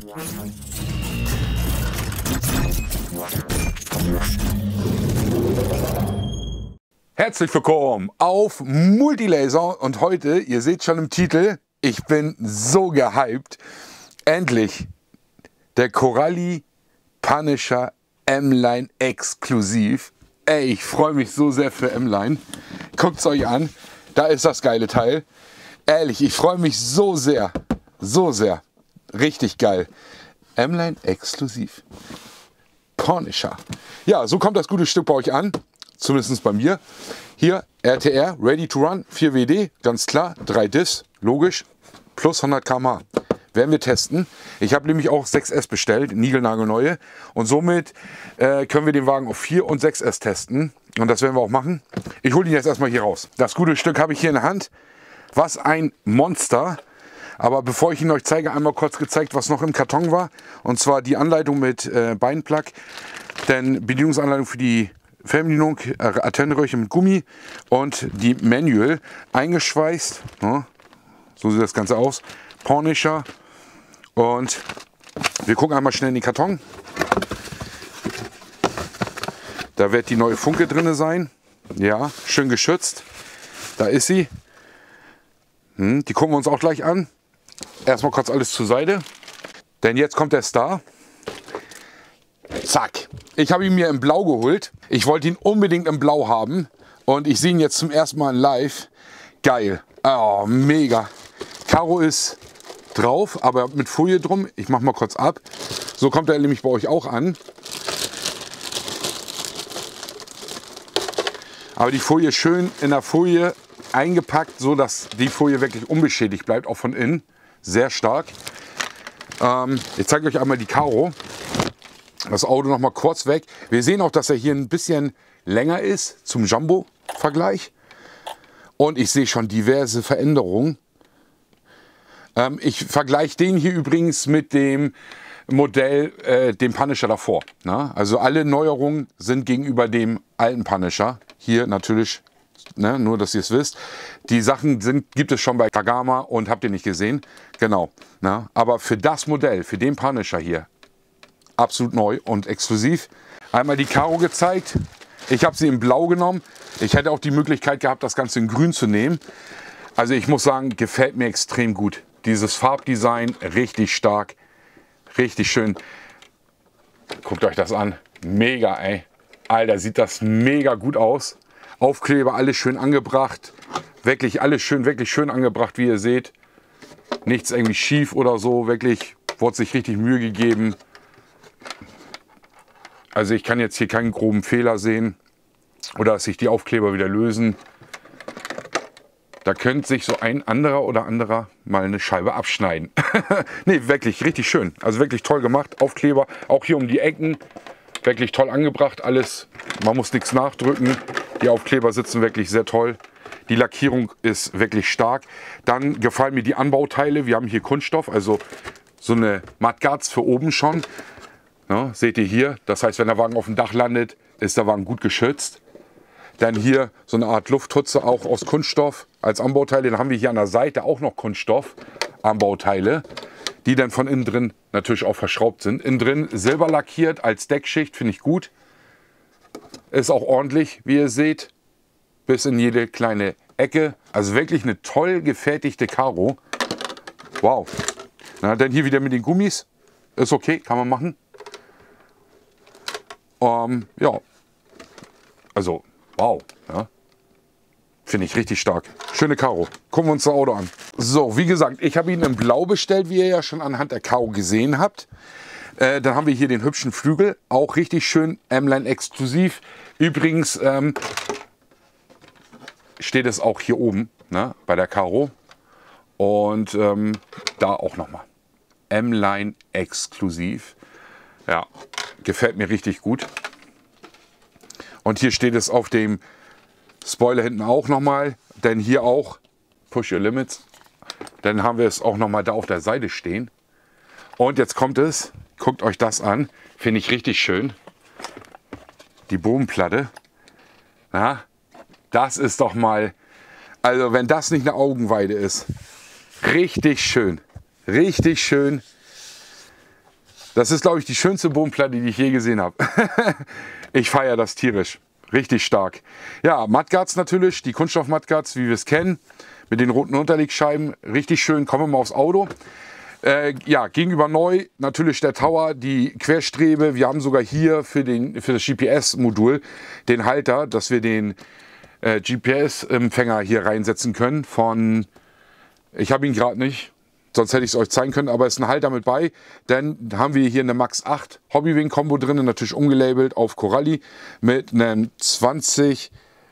Herzlich willkommen auf Multilaser und heute, ihr seht schon im Titel, ich bin so gehypt, endlich der Corally Punisher M-Line exklusiv. Ey, ich freue mich so sehr für M-Line. Guckt es euch an, da ist das geile Teil. Ehrlich, ich freue mich so sehr, richtig geil. M-Line exklusiv. Punisher. Ja, so kommt das gute Stück bei euch an. Zumindest bei mir. Hier RTR, Ready to Run, 4WD, ganz klar, 3 Diffs, logisch, plus 100 km/h. Werden wir testen. Ich habe nämlich auch 6S bestellt, niegelnagelneue. Und somit können wir den Wagen auf 4 und 6S testen. Und das werden wir auch machen. Ich hole ihn jetzt erstmal hier raus. Das gute Stück habe ich hier in der Hand. Was ein Monster. Aber bevor ich ihn euch zeige, einmal kurz gezeigt, was noch im Karton war. Und zwar die Anleitung mit Beinplug. Denn Bedienungsanleitung für die Fernbedienung, Antennenröhrchen mit Gummi und die Manual eingeschweißt. Ja, so sieht das Ganze aus. Punisher. Und wir gucken einmal schnell in den Karton. Da wird die neue Funke drin sein. Ja, schön geschützt. Da ist sie. Die gucken wir uns auch gleich an. Erstmal kurz alles zur Seite. Denn jetzt kommt der Star. Zack. Ich habe ihn mir in Blau geholt. Ich wollte ihn unbedingt in Blau haben. Und ich sehe ihn jetzt zum ersten Mal live. Geil. Oh, mega. Karo ist drauf, aber mit Folie drum. Ich mache mal kurz ab. So kommt er nämlich bei euch auch an. Aber die Folie schön in der Folie eingepackt, so dass die Folie wirklich unbeschädigt bleibt, auch von innen. Sehr stark. Ich zeige euch einmal die Karo. Das Auto noch mal kurz weg. Wir sehen auch, dass er hier ein bisschen länger ist zum Jumbo-Vergleich. Und ich sehe schon diverse Veränderungen. Ich vergleiche den hier übrigens mit dem Modell, dem Punisher davor. Ne? Also alle Neuerungen sind gegenüber dem alten Punisher. Hier natürlich, ne, nur dass ihr es wisst. Die Sachen gibt es schon bei Tagama und habt ihr nicht gesehen. Genau. Ne? Aber für das Modell, für den Punisher hier, absolut neu und exklusiv. Einmal die Karo gezeigt. Ich habe sie in Blau genommen. Ich hätte auch die Möglichkeit gehabt, das Ganze in Grün zu nehmen. Also ich muss sagen, gefällt mir extrem gut. Dieses Farbdesign, richtig stark, richtig schön. Guckt euch das an. Mega, ey. Alter, sieht das mega gut aus. Aufkleber, alles schön angebracht. Wirklich alles schön, wirklich schön angebracht, wie ihr seht. Nichts irgendwie schief oder so. Wirklich, wurde sich richtig Mühe gegeben. Also ich kann jetzt hier keinen groben Fehler sehen. Oder dass sich die Aufkleber wieder lösen. Da könnte sich so ein anderer mal eine Scheibe abschneiden. Ne, wirklich richtig schön. Also wirklich toll gemacht. Aufkleber, auch hier um die Ecken. Wirklich toll angebracht. Alles, man muss nichts nachdrücken. Die Aufkleber sitzen wirklich sehr toll. Die Lackierung ist wirklich stark. Dann gefallen mir die Anbauteile. Wir haben hier Kunststoff, also so eine Mudguards für oben schon. Ja, seht ihr hier. Das heißt, wenn der Wagen auf dem Dach landet, ist der Wagen gut geschützt. Dann hier so eine Art Lufthutze auch aus Kunststoff als Anbauteile. Dann haben wir hier an der Seite auch noch Kunststoff Anbauteile, die dann von innen drin natürlich auch verschraubt sind. Innen drin silber lackiert als Deckschicht, finde ich gut. Ist auch ordentlich, wie ihr seht, bis in jede kleine Ecke. Also wirklich eine toll gefertigte Karo. Wow. Na, dann hier wieder mit den Gummis. Ist okay, kann man machen. Ja, also wow, ja. Finde ich richtig stark. Schöne Karo. Gucken wir uns das Auto an. So, wie gesagt, ich habe ihn in Blau bestellt, wie ihr ja schon anhand der Karo gesehen habt. Dann haben wir hier den hübschen Flügel. Auch richtig schön M-Line exklusiv. Übrigens steht es auch hier oben, ne, bei der Karo. Und da auch nochmal. M-Line exklusiv. Ja, gefällt mir richtig gut. Und hier steht es auf dem Spoiler hinten auch nochmal, denn hier auch Push Your Limits. Dann haben wir es auch nochmal da auf der Seite stehen. Und jetzt kommt es, guckt euch das an, finde ich richtig schön. Die Bodenplatte. Ja, das ist doch mal, also wenn das nicht eine Augenweide ist, richtig schön. Richtig schön. Das ist, glaube ich, die schönste Bodenplatte, die ich je gesehen habe. Ich feiere das tierisch. Richtig stark. Ja, Mudguards natürlich, die Kunststoff-Mudguards, wie wir es kennen, mit den roten Unterlegscheiben. Richtig schön, kommen wir mal aufs Auto. Ja, gegenüber neu natürlich der Tower, die Querstrebe. Wir haben sogar hier für das GPS-Modul den Halter, dass wir den GPS-Empfänger hier reinsetzen können von, ich habe ihn gerade nicht, sonst hätte ich es euch zeigen können, aber es ist ein Halter mit bei. Dann haben wir hier eine Max 8 Hobbywing-Kombo drin, natürlich umgelabelt auf Coralli mit einem 2050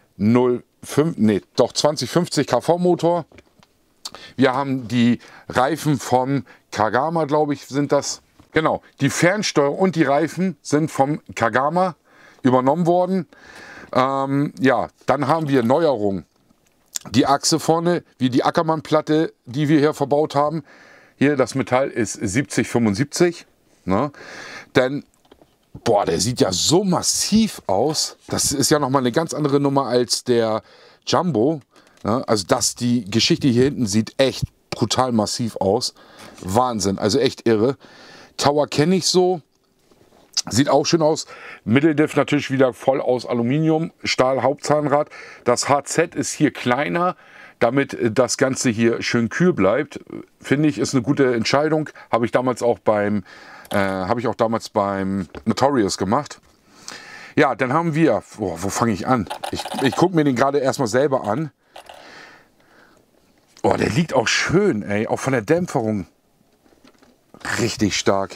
kV-Motor. Wir haben die Reifen vom Kagama, glaube ich, sind das. Genau, die Fernsteuerung und die Reifen sind vom Kagama übernommen worden. Ja, dann haben wir Neuerungen. Die Achse vorne, wie die Ackermann-Platte, die wir hier verbaut haben. Hier, das Metall ist 7075. Ne? Denn, boah, der sieht ja so massiv aus. Das ist ja nochmal eine ganz andere Nummer als der Jumbo. Ne? Also die Geschichte hier hinten sieht echt brutal massiv aus. Wahnsinn, also echt irre. Tower kenne ich so. Sieht auch schön aus. Mitteldiff natürlich wieder voll aus Aluminium, Stahl, Hauptzahnrad. Das HZ ist hier kleiner, damit das Ganze hier schön kühl bleibt. Finde ich, ist eine gute Entscheidung. Habe ich auch damals beim Notorious gemacht. Ja, dann haben wir, wo fange ich an? Ich gucke mir den gerade erstmal selber an. Oh, der liegt auch schön, ey, auch von der Dämpferung. Richtig stark.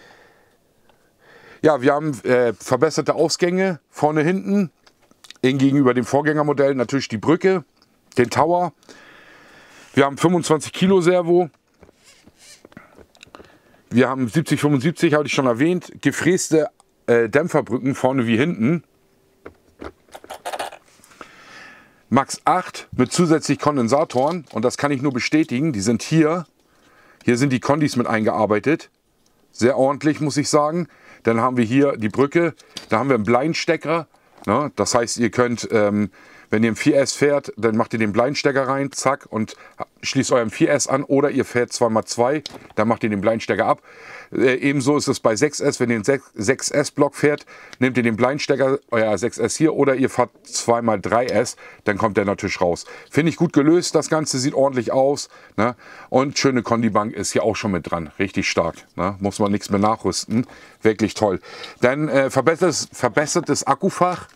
Ja, wir haben verbesserte Ausgänge vorne, hinten. Gegenüber dem Vorgängermodell natürlich die Brücke, den Tower. Wir haben 25 Kilo Servo. Wir haben 7075, hatte ich schon erwähnt. Gefräste Dämpferbrücken vorne wie hinten. Max 8 mit zusätzlich Kondensatoren. Und das kann ich nur bestätigen. Die sind hier. Hier sind die Kondis mit eingearbeitet. Sehr ordentlich, muss ich sagen. Dann haben wir hier die Brücke, da haben wir einen Blindstecker. Ne? Das heißt, ihr könnt, wenn ihr im 4S fährt, dann macht ihr den Blindstecker rein, zack, und schließt euren 4S an. Oder ihr fährt 2x2, dann macht ihr den Blindstecker ab. Ebenso ist es bei 6S, wenn ihr den 6S-Block fährt, nehmt ihr den Blindstecker, euer 6S hier, oder ihr fahrt 2x3S, dann kommt der natürlich raus. Finde ich gut gelöst, das Ganze sieht ordentlich aus. Ne? Und schöne Kondibank ist hier auch schon mit dran, richtig stark. Ne? Muss man nichts mehr nachrüsten, wirklich toll. Dann verbessertes Akkufach,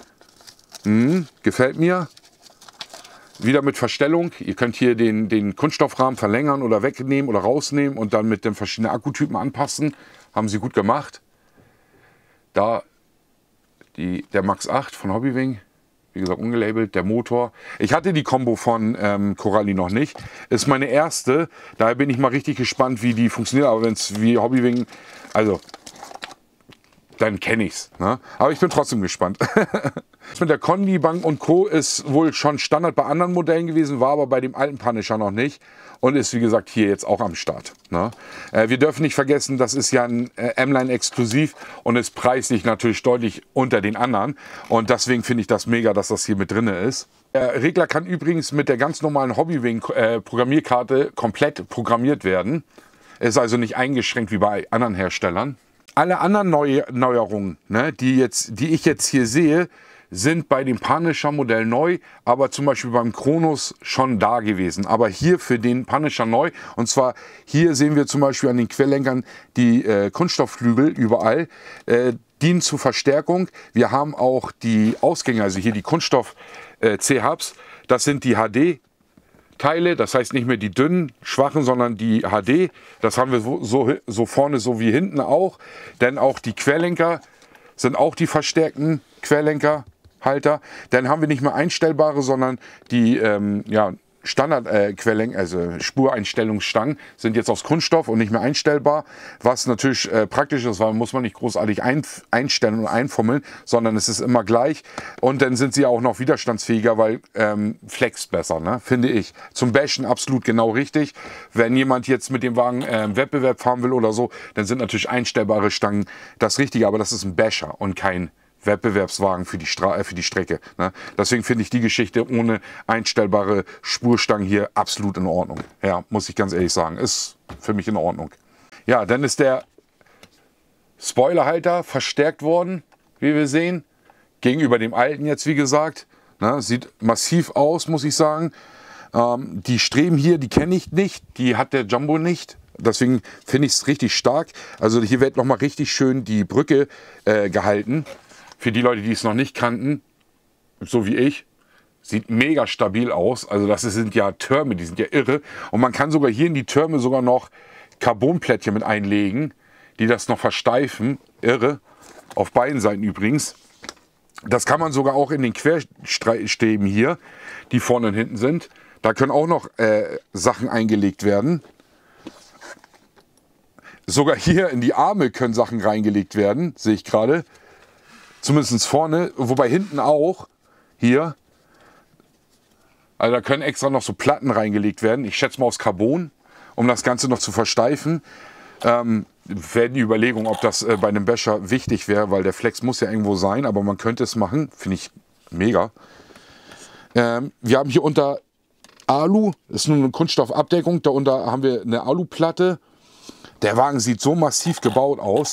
gefällt mir. Wieder mit Verstellung. Ihr könnt hier den Kunststoffrahmen verlängern oder wegnehmen oder rausnehmen und dann mit den verschiedenen Akkutypen anpassen. Haben sie gut gemacht. Da der Max 8 von Hobbywing, wie gesagt ungelabelt, der Motor. Ich hatte die Combo von Coralli noch nicht. Ist meine erste. Daher bin ich mal richtig gespannt, wie die funktioniert. Aber wenn es wie Hobbywing, also dann kenne ich es. Ne? Aber ich bin trotzdem gespannt. Das mit der Kondibank und Co. ist wohl schon Standard bei anderen Modellen gewesen, war aber bei dem alten Punisher noch nicht und ist wie gesagt hier jetzt auch am Start. Ne? Wir dürfen nicht vergessen, das ist ja ein M-Line exklusiv und ist preislich natürlich deutlich unter den anderen und deswegen finde ich das mega, dass das hier mit drin ist. Der Regler kann übrigens mit der ganz normalen Hobbywing Programmierkarte komplett programmiert werden. Ist also nicht eingeschränkt wie bei anderen Herstellern. Alle anderen Neuerungen, ne, die ich jetzt hier sehe, sind bei dem Punisher Modell neu, aber zum Beispiel beim Kronos schon da gewesen. Aber hier für den Punisher neu. Und zwar hier sehen wir zum Beispiel an den Querlenkern die Kunststoffflügel überall, dienen zur Verstärkung. Wir haben auch die Ausgänge, also hier die Kunststoff C-Hubs. Das sind die HD-Teile, das heißt nicht mehr die dünnen, schwachen, sondern die HD. Das haben wir so vorne so wie hinten auch. Denn auch die Querlenker sind auch die verstärkten Querlenkerhalter. Dann haben wir nicht mehr einstellbare, sondern die Standard-Querlenker, also Spureinstellungsstangen, sind jetzt aus Kunststoff und nicht mehr einstellbar. Was natürlich praktisch ist, weil muss man nicht großartig einstellen und einfummeln, sondern es ist immer gleich. Und dann sind sie auch noch widerstandsfähiger, weil flext besser, ne? Finde ich. Zum Bashen absolut genau richtig. Wenn jemand jetzt mit dem Wagen Wettbewerb fahren will oder so, dann sind natürlich einstellbare Stangen das Richtige. Aber das ist ein Basher und kein Wettbewerbswagen für die Strecke. Ne? Deswegen finde ich die Geschichte ohne einstellbare Spurstangen hier absolut in Ordnung. Ja, muss ich ganz ehrlich sagen. Ist für mich in Ordnung. Ja, dann ist der Spoilerhalter verstärkt worden, wie wir sehen. Gegenüber dem alten jetzt, wie gesagt. Ne, sieht massiv aus, muss ich sagen. Die Streben hier, die kenne ich nicht. Die hat der Jumbo nicht. Deswegen finde ich es richtig stark. Also hier wird nochmal richtig schön die Brücke gehalten. Für die Leute, die es noch nicht kannten, so wie ich. Sieht mega stabil aus. Also das sind ja Türme, die sind ja irre. Und man kann sogar hier in die Türme sogar noch Carbonplättchen mit einlegen, die das noch versteifen. Irre. Auf beiden Seiten übrigens. Das kann man sogar auch in den Querstäben hier, die vorne und hinten sind. Da können auch noch Sachen eingelegt werden. Sogar hier in die Arme können Sachen reingelegt werden, sehe ich gerade. Zumindest vorne, wobei hinten auch. Hier. Also da können extra noch so Platten reingelegt werden. Ich schätze mal aus Carbon, um das Ganze noch zu versteifen. Wäre die Überlegung, ob das bei einem Becher wichtig wäre, weil der Flex muss ja irgendwo sein, aber man könnte es machen. Finde ich mega. Wir haben hier unter Alu, das ist nur eine Kunststoffabdeckung, darunter haben wir eine Aluplatte. Der Wagen sieht so massiv gebaut aus.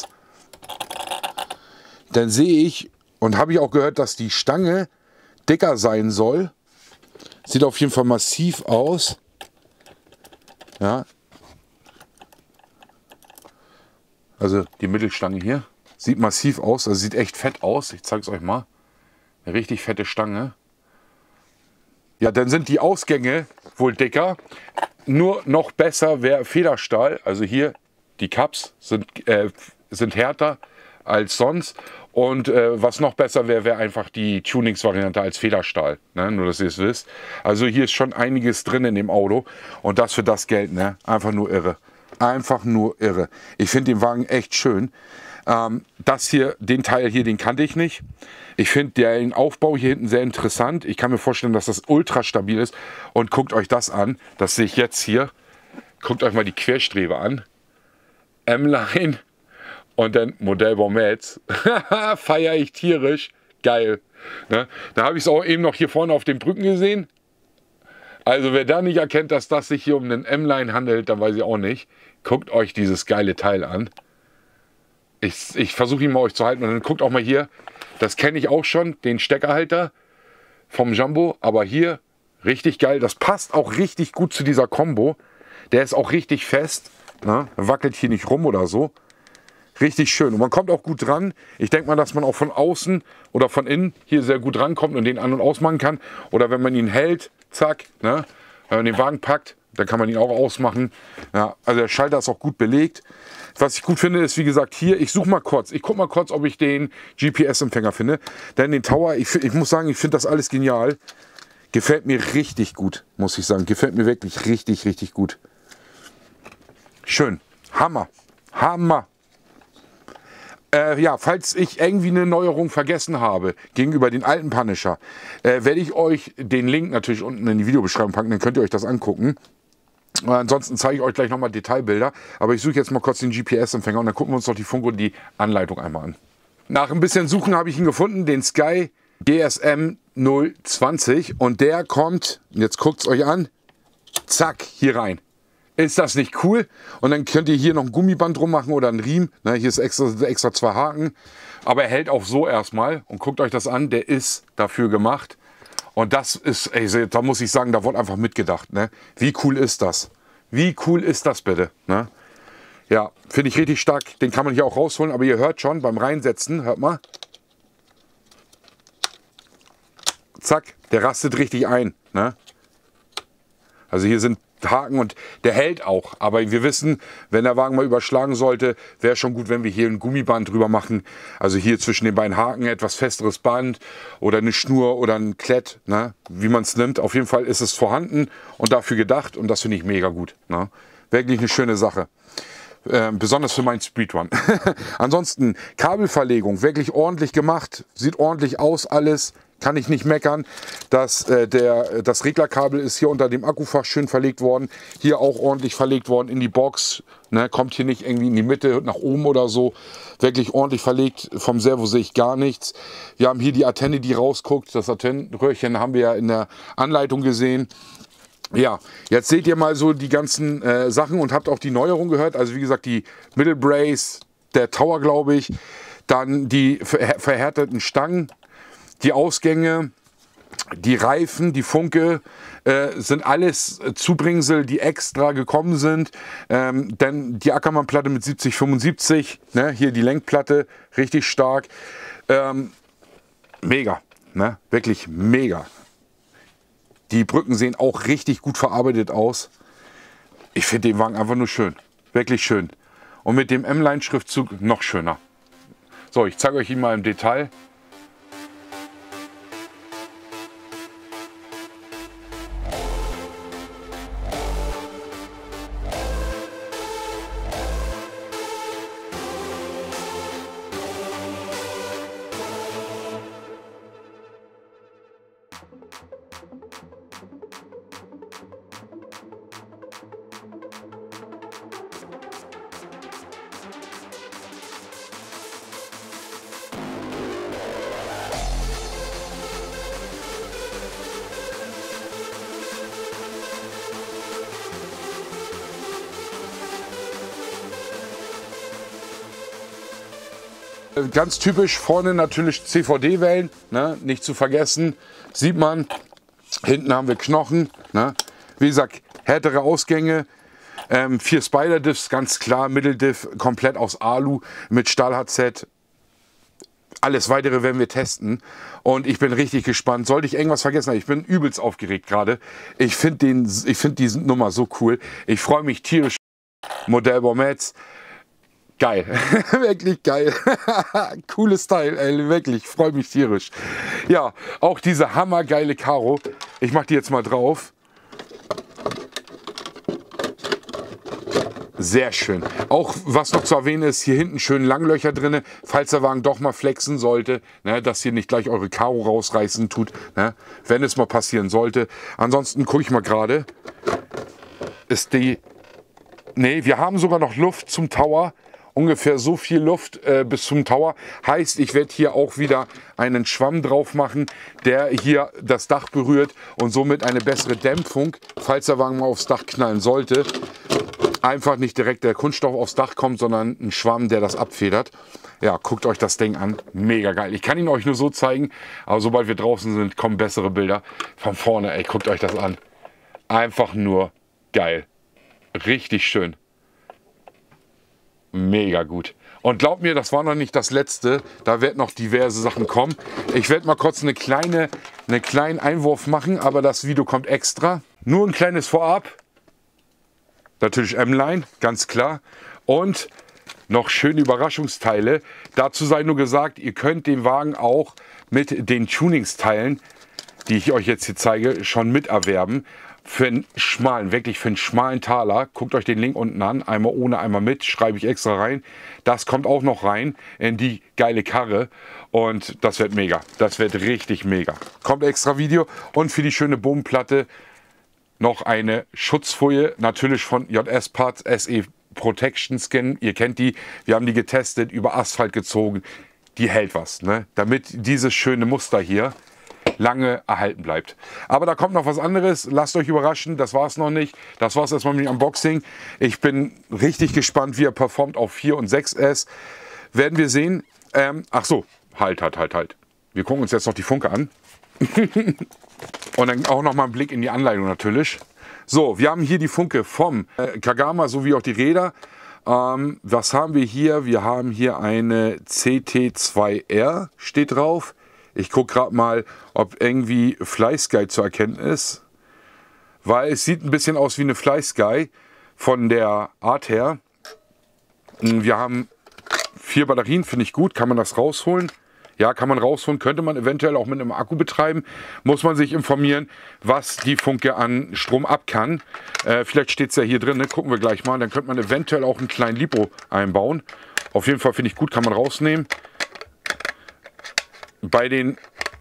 Dann sehe ich und habe ich auch gehört, dass die Stange dicker sein soll. Sieht auf jeden Fall massiv aus. Ja. Also die Mittelstange hier sieht massiv aus, also sieht echt fett aus. Ich zeige es euch mal. Eine richtig fette Stange. Ja, dann sind die Ausgänge wohl dicker. Nur noch besser wäre Federstahl. Also hier die Cups sind härter als sonst. Und was noch besser wäre, wäre einfach die Tunings-Variante als Federstahl. Ne? Nur, dass ihr es wisst. Also hier ist schon einiges drin in dem Auto. Und das für das Geld, ne? Einfach nur irre. Einfach nur irre. Ich finde den Wagen echt schön. Das hier, den Teil hier, den kannte ich nicht. Ich finde den Aufbau hier hinten sehr interessant. Ich kann mir vorstellen, dass das ultra stabil ist. Und guckt euch das an. Das sehe ich jetzt hier. Guckt euch mal die Querstrebe an. M-Line. Und dann Modellbau Metz. Feiere ich tierisch. Geil. Ne? Da habe ich es auch eben noch hier vorne auf den Brücken gesehen. Also wer da nicht erkennt, dass das sich hier um einen M-Line handelt, dann weiß ich auch nicht. Guckt euch dieses geile Teil an. Ich versuche ihn mal euch zu halten. Und dann guckt auch mal hier. Das kenne ich auch schon. Den Steckerhalter vom Jumbo. Aber hier richtig geil. Das passt auch richtig gut zu dieser Combo. Der ist auch richtig fest. Ne? Wackelt hier nicht rum oder so. Richtig schön. Und man kommt auch gut dran. Ich denke mal, dass man auch von außen oder von innen hier sehr gut rankommt und den an- und ausmachen kann. Oder wenn man ihn hält, zack, ne? Wenn man den Wagen packt, dann kann man ihn auch ausmachen. Ja, also der Schalter ist auch gut belegt. Was ich gut finde, ist wie gesagt hier, ich suche mal kurz. Ich gucke mal kurz, ob ich den GPS-Empfänger finde. Denn den Tower, ich muss sagen, ich finde das alles genial. Gefällt mir richtig gut, muss ich sagen. Gefällt mir wirklich richtig, richtig gut. Schön. Hammer. Hammer. Ja, falls ich irgendwie eine Neuerung vergessen habe gegenüber den alten Punisher, werde ich euch den Link natürlich unten in die Videobeschreibung packen, dann könnt ihr euch das angucken. Ansonsten zeige ich euch gleich nochmal Detailbilder, aber ich suche jetzt mal kurz den GPS-Empfänger und dann gucken wir uns noch die Funko und die Anleitung einmal an. Nach ein bisschen Suchen habe ich ihn gefunden, den Sky GSM 020 und der kommt, jetzt guckt es euch an, zack, hier rein. Ist das nicht cool? Und dann könnt ihr hier noch ein Gummiband drum machen oder einen Riemen. Ne, hier ist extra 2 Haken. Aber er hält auch so erstmal. Und guckt euch das an, der ist dafür gemacht. Und das ist, ey, da muss ich sagen, da wurde einfach mitgedacht. Ne? Wie cool ist das? Wie cool ist das bitte? Ne? Ja, finde ich richtig stark. Den kann man hier auch rausholen. Aber ihr hört schon beim Reinsetzen, hört mal. Zack, der rastet richtig ein. Ne? Also hier sind Haken und der hält auch. Aber wir wissen, wenn der Wagen mal überschlagen sollte, wäre schon gut, wenn wir hier ein Gummiband drüber machen. Also hier zwischen den beiden Haken etwas festeres Band oder eine Schnur oder ein Klett, ne? Wie man es nimmt. Auf jeden Fall ist es vorhanden und dafür gedacht und das finde ich mega gut. Ne? Wirklich eine schöne Sache. Besonders für meinen Speedrun. Ansonsten Kabelverlegung, wirklich ordentlich gemacht. Sieht ordentlich aus alles. Kann ich nicht meckern. Das Reglerkabel ist hier unter dem Akkufach schön verlegt worden. Hier auch ordentlich verlegt worden in die Box. Ne, kommt hier nicht irgendwie in die Mitte nach oben oder so. Wirklich ordentlich verlegt. Vom Servo sehe ich gar nichts. Wir haben hier die Antenne, die rausguckt. Das Antennenröhrchen haben wir ja in der Anleitung gesehen. Ja, jetzt seht ihr mal so die ganzen Sachen und habt auch die Neuerung gehört. Also wie gesagt, die Mittelbrace, der Tower, glaube ich. Dann die verhärteten Stangen, die Ausgänge, die Reifen, die Funke, sind alles Zubringsel, die extra gekommen sind. Denn die Ackermann-Platte mit 7075, ne, hier die Lenkplatte, richtig stark. Mega, ne, wirklich mega. Die Brücken sehen auch richtig gut verarbeitet aus. Ich finde den Wagen einfach nur schön, wirklich schön. Und mit dem M-Line-Schriftzug noch schöner. So, ich zeige euch ihn mal im Detail. Ganz typisch vorne natürlich CVD-Wellen, ne? Nicht zu vergessen, sieht man. Hinten haben wir Knochen, ne? Wie gesagt, härtere Ausgänge, 4 Spider-Diffs, ganz klar, Mitteldiff komplett aus Alu mit Stahl-HZ. Alles Weitere werden wir testen und ich bin richtig gespannt. Sollte ich irgendwas vergessen haben, ich bin übelst aufgeregt gerade. Ich finde diese Nummer so cool. Ich freue mich tierisch. Modellbau Metz. Geil, wirklich geil. Cooles Teil, ey, wirklich, freue mich tierisch. Ja, auch diese hammergeile Karo. Ich mache die jetzt mal drauf. Sehr schön. Auch was noch zu erwähnen ist, hier hinten schön Langlöcher drin, falls der Wagen doch mal flexen sollte, ne, dass hier nicht gleich eure Karo rausreißen tut, ne, wenn es mal passieren sollte. Ansonsten gucke ich mal gerade. Ist die... Ne, wir haben sogar noch Luft zum Tower. Ungefähr so viel Luft bis zum Tower. Heißt, ich werde hier auch wieder einen Schwamm drauf machen, der hier das Dach berührt und somit eine bessere Dämpfung, falls der Wagen mal aufs Dach knallen sollte. Einfach nicht direkt der Kunststoff aufs Dach kommt, sondern ein Schwamm, der das abfedert. Ja, guckt euch das Ding an. Mega geil. Ich kann ihn euch nur so zeigen, aber sobald wir draußen sind, kommen bessere Bilder. Von vorne, ey, guckt euch das an. Einfach nur geil. Richtig schön. Mega gut. Und glaubt mir, das war noch nicht das letzte. Da werden noch diverse Sachen kommen. Ich werde mal kurz einen kleinen Einwurf machen, aber das Video kommt extra. Nur ein kleines Vorab. Natürlich M-Line, ganz klar. Und noch schöne Überraschungsteile. Dazu sei nur gesagt, ihr könnt den Wagen auch mit den Tuningsteilen, die ich euch jetzt hier zeige, schon miterwerben. Für einen schmalen, wirklich für einen schmalen Taler. Guckt euch den Link unten an. Einmal ohne, einmal mit. Schreibe ich extra rein. Das kommt auch noch rein in die geile Karre. Und das wird mega. Das wird richtig mega. Kommt extra Video. Und für die schöne Bodenplatte noch eine Schutzfolie. Natürlich von JS Parts SE Protection Skin. Ihr kennt die. Wir haben die getestet, über Asphalt gezogen. Die hält was, ne? Damit dieses schöne Muster hier lange erhalten bleibt. Aber da kommt noch was anderes. Lasst euch überraschen. Das war es noch nicht. Das war es erstmal mit dem Unboxing. Ich bin richtig gespannt, wie er performt auf 4 und 6S. Werden wir sehen. Ach so, halt. Wir gucken uns jetzt noch die Funke an. Und dann auch noch mal einen Blick in die Anleitung natürlich. So, wir haben hier die Funke vom Kagama sowie auch die Räder. Was haben wir hier? Wir haben hier eine CT2R, steht drauf. Ich gucke gerade mal, ob irgendwie FlySky zu erkennen ist. Weil es sieht ein bisschen aus wie eine FlySky von der Art her. Wir haben 4 Batterien, finde ich gut. Kann man das rausholen? Ja, kann man rausholen. Könnte man eventuell auch mit einem Akku betreiben. Muss man sich informieren, was die Funke an Strom ab kann. Vielleicht steht es ja hier drin. Ne? Gucken wir gleich mal. Dann könnte man eventuell auch einen kleinen Lipo einbauen. Auf jeden Fall finde ich gut. Kann man rausnehmen. Bei den,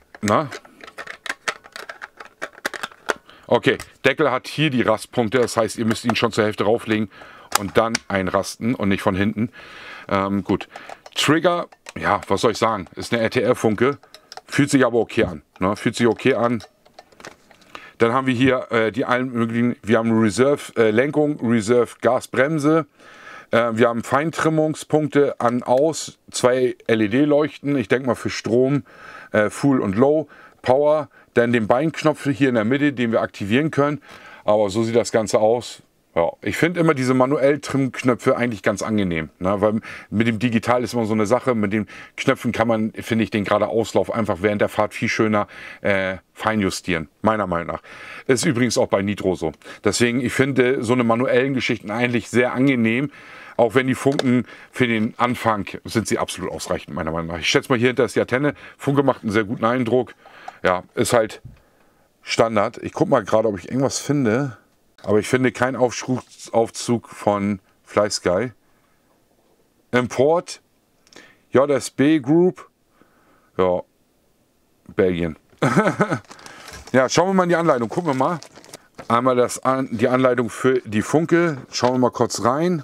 okay, Deckel hat hier die Rastpunkte, das heißt, ihr müsst ihn schon zur Hälfte rauflegen und dann einrasten und nicht von hinten. Gut, Trigger, ja, was soll ich sagen, ist eine RTR-Funke, fühlt sich aber okay an, ne? Fühlt sich okay an. Dann haben wir hier die allen möglichen, wir haben Reserve Lenkung, Reserve Gasbremse, Wir haben Feintrimmungspunkte an, aus, 2 LED-Leuchten, ich denke mal für Strom, Full und Low, Power, dann den Beinknopf hier in der Mitte, den wir aktivieren können. Aber so sieht das Ganze aus. Ja, ich finde immer diese manuell Trimmknöpfe eigentlich ganz angenehm, ne? Weil mit dem Digital ist immer so eine Sache, mit den Knöpfen kann man, finde ich, den gerade Auslauf einfach während der Fahrt viel schöner feinjustieren, meiner Meinung nach. Ist übrigens auch bei Nitro so. Deswegen, ich finde so eine manuellen Geschichten eigentlich sehr angenehm, auch wenn die Funken für den Anfang sind sie absolut ausreichend, meiner Meinung nach. Ich schätze mal, hier hinter ist die Antenne, Funke macht einen sehr guten Eindruck, ja, ist halt Standard. Ich gucke mal gerade, ob ich irgendwas finde. Aber ich finde keinen Aufzug von FlySky. Import, JSB Group, ja, Belgien. Ja, schauen wir mal in die Anleitung, gucken wir mal. Einmal die Anleitung für die Funke, schauen wir mal kurz rein.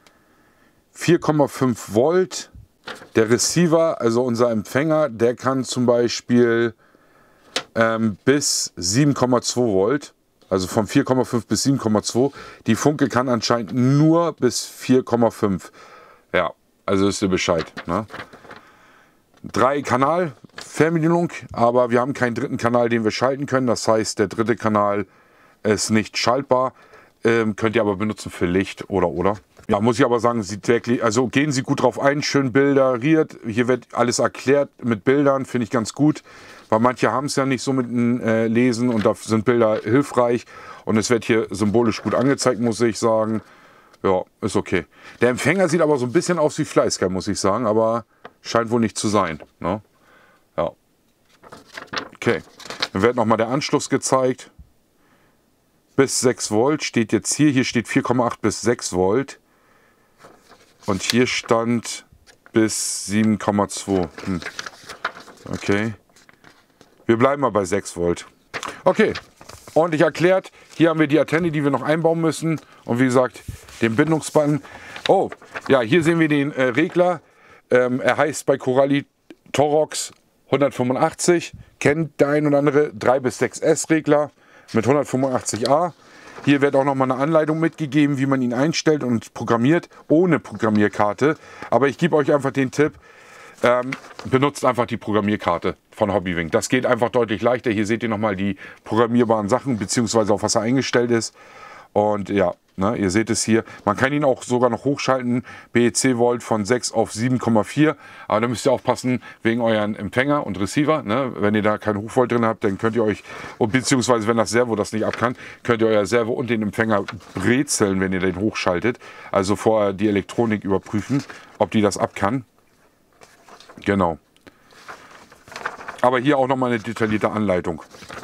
4,5 Volt. Der Receiver, also unser Empfänger, der kann zum Beispiel bis 7,2 Volt. Also von 4,5 bis 7,2. Die Funke kann anscheinend nur bis 4,5. Ja, also wisst ihr Bescheid. Ne? 3-Kanal-Fernbedienung, aber wir haben keinen dritten Kanal, den wir schalten können. Das heißt, der dritte Kanal ist nicht schaltbar. Könnt ihr aber benutzen für Licht oder. Ja, muss ich aber sagen, sieht wirklich, also gehen Sie gut drauf ein, schön bilderiert. Hier wird alles erklärt mit Bildern, finde ich ganz gut. Weil manche haben es ja nicht so mit dem Lesen und da sind Bilder hilfreich. Und es wird hier symbolisch gut angezeigt, muss ich sagen. Ja, ist okay. Der Empfänger sieht aber so ein bisschen aus wie FlySky, muss ich sagen. Aber scheint wohl nicht zu sein. Ne? Ja. Okay. Dann wird nochmal der Anschluss gezeigt. Bis 6 Volt steht jetzt hier. Hier steht 4,8 bis 6 Volt. Und hier stand bis 7,2. Okay. Wir bleiben mal bei 6 Volt. Okay, ordentlich erklärt. Hier haben wir die Antenne, die wir noch einbauen müssen. Und wie gesagt, den Bindungsbutton. Oh, ja, hier sehen wir den Regler. Er heißt bei Corelli Torox 185. Kennt der ein oder andere 3 bis 6S Regler mit 185A. Hier wird auch noch mal eine Anleitung mitgegeben, wie man ihn einstellt und programmiert, ohne Programmierkarte. Aber ich gebe euch einfach den Tipp, benutzt einfach die Programmierkarte von Hobbywing. Das geht einfach deutlich leichter. Hier seht ihr nochmal die programmierbaren Sachen, beziehungsweise auf was er eingestellt ist. Und ja, ne, ihr seht es hier. Man kann ihn auch sogar noch hochschalten, BEC-Volt von 6 auf 7,4. Aber da müsst ihr aufpassen, wegen euren Empfänger und Receiver. Ne? Wenn ihr da kein Hochvolt drin habt, dann könnt ihr euch, beziehungsweise wenn das Servo das nicht ab kann, könnt ihr euer Servo und den Empfänger brezeln, wenn ihr den hochschaltet. Also vorher die Elektronik überprüfen, ob die das ab kann. Genau. Aber hier auch nochmal eine detaillierte Anleitung.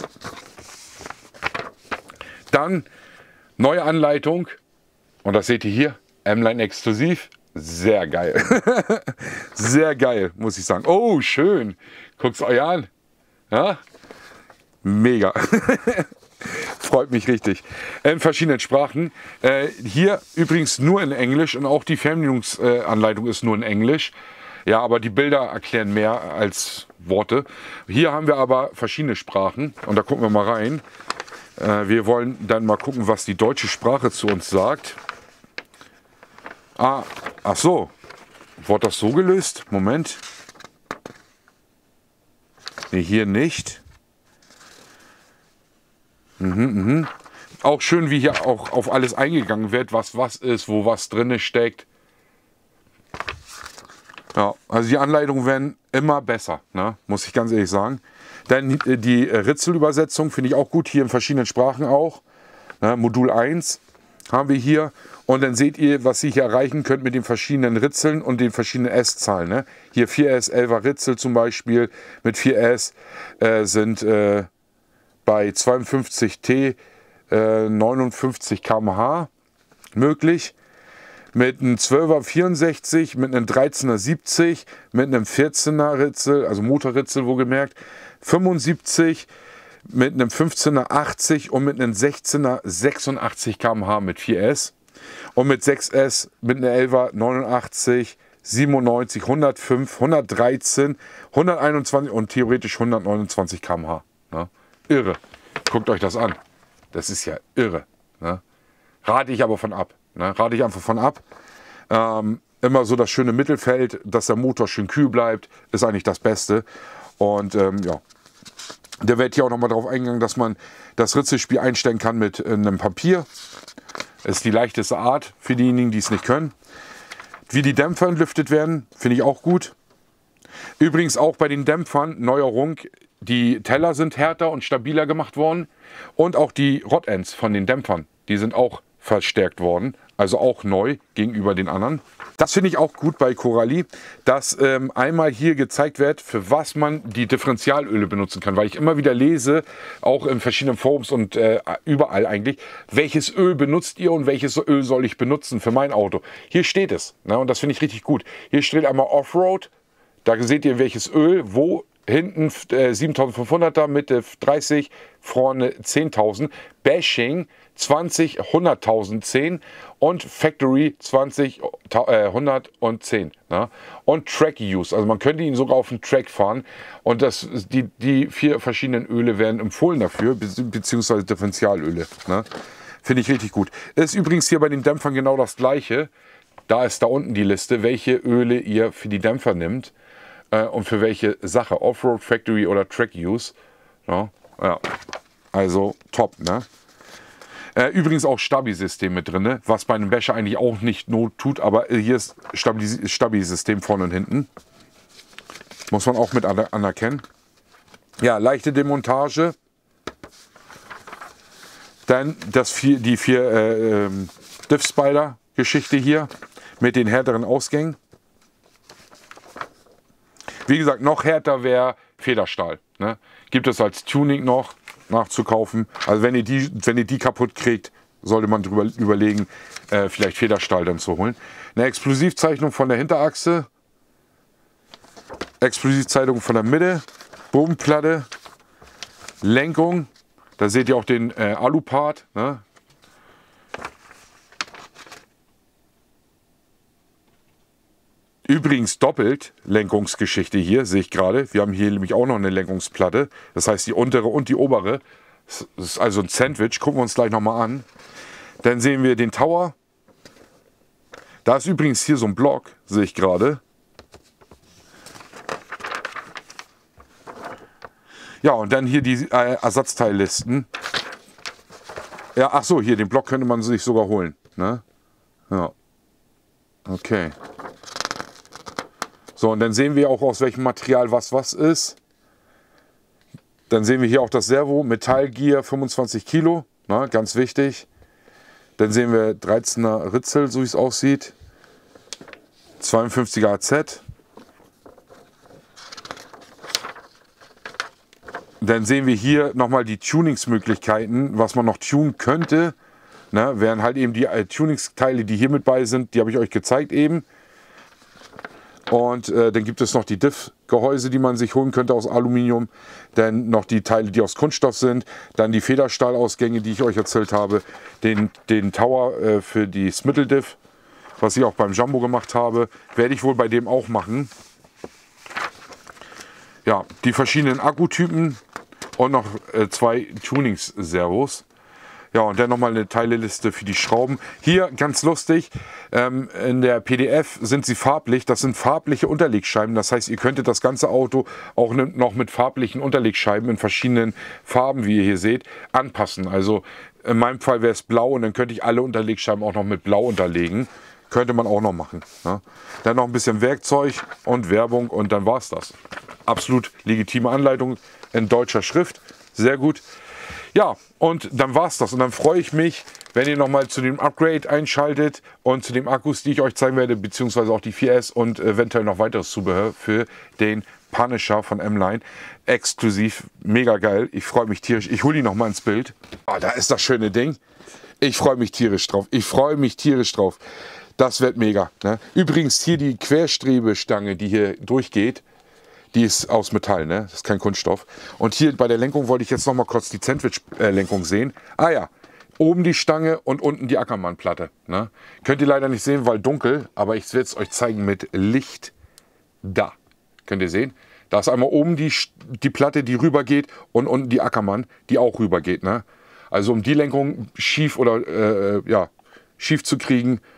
Dann neue Anleitung. Und das seht ihr hier. M-Line exklusiv. Sehr geil. Sehr geil, muss ich sagen. Oh, schön. Guckt es euch an. Ja? Mega. Freut mich richtig. In verschiedenen Sprachen. Hier übrigens nur in Englisch. Und auch die Fernbedienungsanleitung ist nur in Englisch. Ja, aber die Bilder erklären mehr als Worte. Hier haben wir aber verschiedene Sprachen und da gucken wir mal rein. Wir wollen dann mal gucken, was die deutsche Sprache zu uns sagt. Ach so. Wurde das so gelöst? Moment. Nee, hier nicht. Auch schön, wie hier auch auf alles eingegangen wird, was ist, wo was drin steckt. Ja, also die Anleitungen werden immer besser, ne? Muss ich ganz ehrlich sagen. Dann die Ritzelübersetzung finde ich auch gut, hier in verschiedenen Sprachen auch. Ne? Modul 1 haben wir hier. Und dann seht ihr, was ihr hier erreichen könnt mit den verschiedenen Ritzeln und den verschiedenen S-Zahlen. Ne? Hier 4S, 11er Ritzel zum Beispiel mit 4S sind bei 52T 59 km/h möglich. Mit einem 12er 64, mit einem 13er 70, mit einem 14er Ritzel, also Motorritzel wohlgemerkt, 75, mit einem 15er 80 und mit einem 16er 86 km/h mit 4S. Und mit 6S, mit einer 11er 89, 97, 105, 113, 121 und theoretisch 129 km/h. Ne? Irre. Guckt euch das an. Das ist ja irre. Ne? Rate ich aber von ab. Ne? Rate ich einfach von ab. Immer so das schöne Mittelfeld, dass der Motor schön kühl bleibt, ist eigentlich das Beste. Und ja, da wird hier auch nochmal drauf eingegangen, dass man das Ritzelspiel einstellen kann mit einem Papier. Das ist die leichteste Art für diejenigen, die es nicht können. Wie die Dämpfer entlüftet werden, finde ich auch gut. Übrigens auch bei den Dämpfern, Neuerung, die Teller sind härter und stabiler gemacht worden. Und auch die Rod-Ends von den Dämpfern, die sind auch verstärkt worden. Also auch neu gegenüber den anderen. Das finde ich auch gut bei Coralie, dass einmal hier gezeigt wird, für was man die Differentialöle benutzen kann. Weil ich immer wieder lese, auch in verschiedenen Forums und überall eigentlich, welches Öl benutzt ihr und welches Öl soll ich benutzen für mein Auto. Hier steht es, ne, und das finde ich richtig gut. Hier steht einmal Offroad, da seht ihr welches Öl, wo hinten 7500er, Mitte 30, vorne 10.000, Bashing 20, 100.000 10 und Factory 20, 110. Ne? Und Track Use, also man könnte ihn sogar auf den Track fahren und die 4 verschiedenen Öle werden empfohlen dafür, beziehungsweise Differentialöle. Ne? Finde ich richtig gut. Ist übrigens hier bei den Dämpfern genau das gleiche. Da ist da unten die Liste, welche Öle ihr für die Dämpfer nimmt. Und für welche Sache, Offroad, Factory oder Track Use. Ja, ja. Also top. Ne? Übrigens auch Stabi-System mit drin, was bei einem Basher eigentlich auch nicht Not tut, aber hier ist Stabi-System vorne und hinten. Muss man auch mit anerkennen. Ja, leichte Demontage. Dann die 4 Diff-Spider-Geschichte hier mit den härteren Ausgängen. Wie gesagt, noch härter wäre Federstahl. Ne? Gibt es als Tuning noch nachzukaufen. Also wenn ihr die kaputt kriegt, sollte man drüber überlegen, vielleicht Federstahl dann zu holen. Eine Explosivzeichnung von der Hinterachse. Explosivzeichnung von der Mitte. Bodenplatte. Lenkung. Da seht ihr auch den Alupart. Ne? Übrigens doppelt Lenkungsgeschichte hier, sehe ich gerade. Wir haben hier nämlich auch noch eine Lenkungsplatte. Das heißt die untere und die obere. Das ist also ein Sandwich. Gucken wir uns gleich nochmal an. Dann sehen wir den Tower. Da ist übrigens hier so ein Block, sehe ich gerade. Ja, und dann hier die Ersatzteillisten. Ja, ach so, hier den Block könnte man sich sogar holen. Ne? Ja. Okay. So, und dann sehen wir auch, aus welchem Material was ist. Dann sehen wir hier auch das Servo, Metallgear, 25 Kilo, na, ganz wichtig. Dann sehen wir 13er Ritzel, so wie es aussieht. 52er AZ. Dann sehen wir hier nochmal die Tuningsmöglichkeiten, was man noch tunen könnte. Ne, wären halt eben die Tuningsteile, die hier mit bei sind, die habe ich euch gezeigt eben. Und dann gibt es noch die Diff-Gehäuse, die man sich holen könnte aus Aluminium. Dann noch die Teile, die aus Kunststoff sind. Dann die Federstahlausgänge, die ich euch erzählt habe. Den Tower für die Mitteldiff, was ich auch beim Jumbo gemacht habe. Werde ich wohl bei dem auch machen. Ja, die verschiedenen Akkutypen und noch 2 Tunings-Servos. Ja, und dann nochmal eine Teileliste für die Schrauben. Hier, ganz lustig, in der PDF sind sie farblich. Das sind farbliche Unterlegscheiben. Das heißt, ihr könntet das ganze Auto auch noch mit farblichen Unterlegscheiben in verschiedenen Farben, wie ihr hier seht, anpassen. Also in meinem Fall wäre es blau und dann könnte ich alle Unterlegscheiben auch noch mit blau unterlegen. Könnte man auch noch machen. Ne? Dann noch ein bisschen Werkzeug und Werbung und dann war es das. Absolut legitime Anleitung in deutscher Schrift. Sehr gut. Ja, und dann war es das. Und dann freue ich mich, wenn ihr nochmal zu dem Upgrade einschaltet und zu den Akkus, die ich euch zeigen werde, beziehungsweise auch die 4S und eventuell noch weiteres Zubehör für den Punisher von M-Line. Exklusiv, mega geil. Ich freue mich tierisch. Ich hole die nochmal ins Bild. Oh, da ist das schöne Ding. Ich freue mich tierisch drauf. Ich freue mich tierisch drauf. Das wird mega. Ne? Übrigens hier die Querstrebestange, die hier durchgeht. Die ist aus Metall, ne? Das ist kein Kunststoff. Und hier bei der Lenkung wollte ich jetzt noch mal kurz die Sandwich-Lenkung sehen. Ah ja, oben die Stange und unten die Ackermann-Platte. Ne? Könnt ihr leider nicht sehen, weil dunkel, aber ich werde es euch zeigen mit Licht. Da, könnt ihr sehen. Da ist einmal oben die Platte, die rüber geht und unten die Ackermann, die auch rüber geht. Ne? Also um die Lenkung schief oder ja, schief zu kriegen,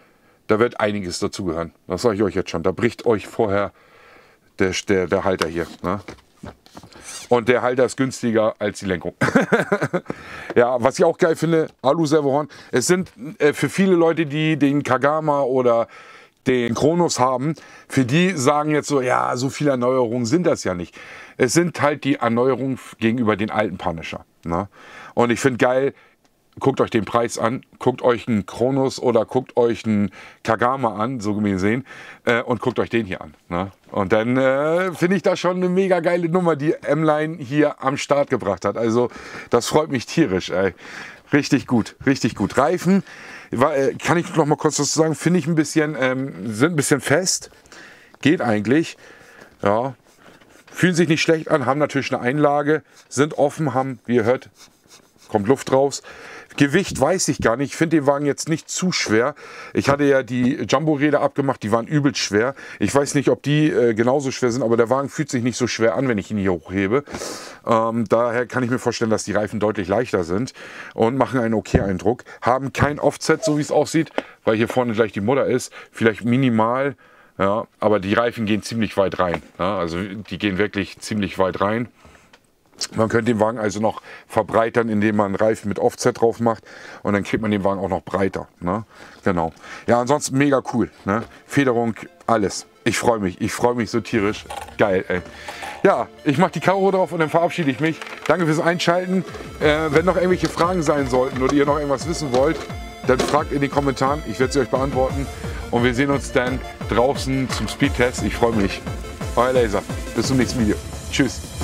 Da wird einiges dazugehören. Das sage ich euch jetzt schon. Da bricht euch vorher der Halter hier. Ne? Und der Halter ist günstiger als die Lenkung. Ja, was ich auch geil finde, Alu-Servohorn. Es sind für viele Leute, die den Kagama oder den Kronos haben, für die sagen jetzt so, ja, so viele Erneuerungen sind das ja nicht. Es sind halt die Erneuerungen gegenüber den alten Punisher. Ne? Und ich finde geil, guckt euch den Preis an, guckt euch einen Kronos oder guckt euch einen Kagama an, so gesehen, und guckt euch den hier an. Ne? Und dann finde ich das schon eine mega geile Nummer, die M-Line hier am Start gebracht hat. Also das freut mich tierisch, ey. Richtig gut, richtig gut. Reifen, kann ich noch mal kurz was sagen, finde ich ein bisschen, sind ein bisschen fest, geht eigentlich, ja. Fühlen sich nicht schlecht an, haben natürlich eine Einlage, sind offen, haben, wie ihr hört, kommt Luft raus. Gewicht weiß ich gar nicht. Ich finde den Wagen jetzt nicht zu schwer. Ich hatte ja die Jumbo-Räder abgemacht, die waren übelst schwer. Ich weiß nicht, ob die genauso schwer sind, aber der Wagen fühlt sich nicht so schwer an, wenn ich ihn hier hochhebe. Daher kann ich mir vorstellen, dass die Reifen deutlich leichter sind und machen einen okay Eindruck. Haben kein Offset, so wie es aussieht, weil hier vorne gleich die Mutter ist. Vielleicht minimal, ja, aber die Reifen gehen ziemlich weit rein. Ja, also die gehen wirklich ziemlich weit rein. Man könnte den Wagen also noch verbreitern, indem man einen Reifen mit Offset drauf macht und dann kriegt man den Wagen auch noch breiter. Ne? Genau. Ja, ansonsten mega cool. Ne? Federung, alles. Ich freue mich so tierisch. Geil, ey. Ja, ich mache die Karo drauf und dann verabschiede ich mich. Danke fürs Einschalten. Wenn noch irgendwelche Fragen sein sollten oder ihr noch irgendwas wissen wollt, dann fragt in den Kommentaren. Ich werde sie euch beantworten. Und wir sehen uns dann draußen zum Speedtest. Ich freue mich. Euer Laser. Bis zum nächsten Video. Tschüss.